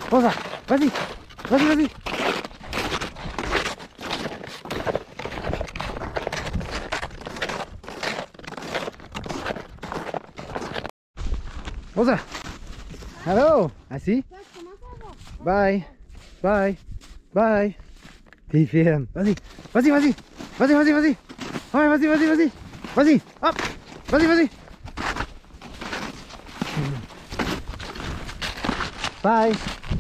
Rosa, vas-y. Vas-y, vas-y. Rosa. Hello. Assis. Bye. Bye. Bye. T'es ferme. Vas-y. Vas-y, vas-y. Vas-y, vas-y, vas-y. Ouais, vas-y, vas-y, vas-y. Vas-y. Hop. Vas-y, vas-y. Bye.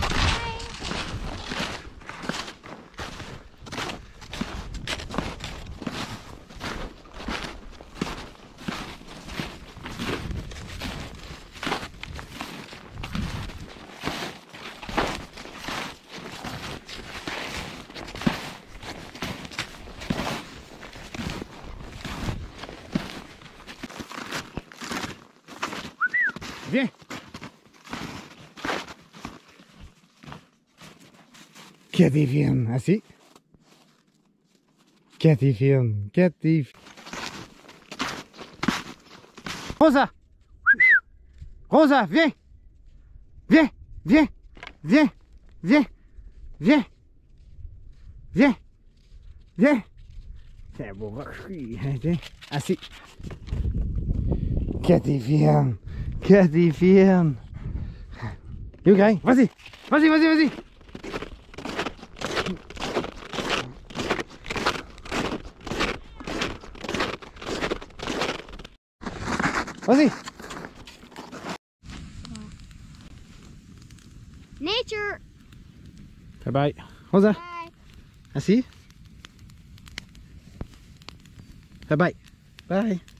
Viens. Kitty viens, assis. Kitty viens, Kitty. Rosa. Rosa, viens. Viens, viens, viens, viens, viens, viens, viens. C'est un beau rocher, viens, assis. Kitty viens. Kitty viens. You guys, vas-y, vas-y, vas-y, vas-y. Vas-y. Nature. Bye bye. Rosa, Bye. assis. Bye bye. Bye.